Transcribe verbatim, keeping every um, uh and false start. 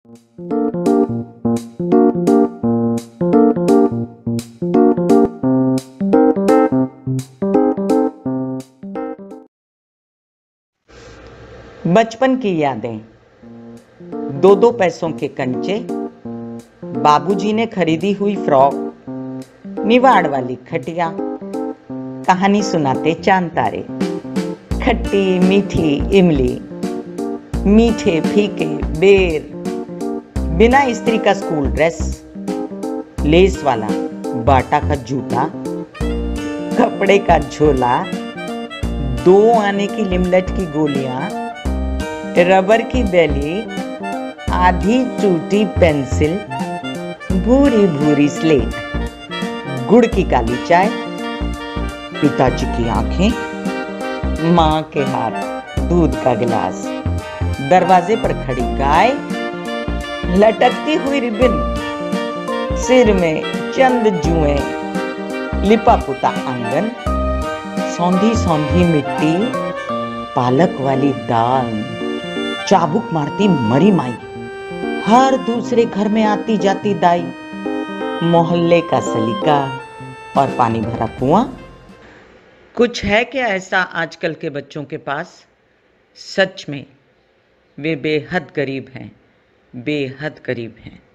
बचपन की यादें। दो दो पैसों के कंचे, बाबूजी ने खरीदी हुई फ्रॉक, निवाड़ वाली खटिया, कहानी सुनाते चांद तारे, खट्टी मीठी इमली, मीठे फीके बेर, बिना इस्त्री का स्कूल ड्रेस, लेस वाला बाटा का जूता, कपड़े का झोला, दो आने की लिमलट की गोलियां, रबर की बैली, आधी टूटी पेंसिल, भूरी भूरी स्लेट, गुड़ की काली चाय, पिताजी की आंखें, माँ के हाथ, दूध का गिलास, दरवाजे पर खड़ी गाय, लटकती हुई रिबन, सिर में चंद जुएं, लिपा पुता आंगन, सौंधी सौंधी मिट्टी, पालक वाली दाल, चाबुक मारती मरी माई, हर दूसरे घर में आती जाती दाई, मोहल्ले का सलीका और पानी भरा कुआं। कुछ है क्या ऐसा आजकल के बच्चों के पास? सच में वे बेहद गरीब हैं, बेहद गरीब हैं।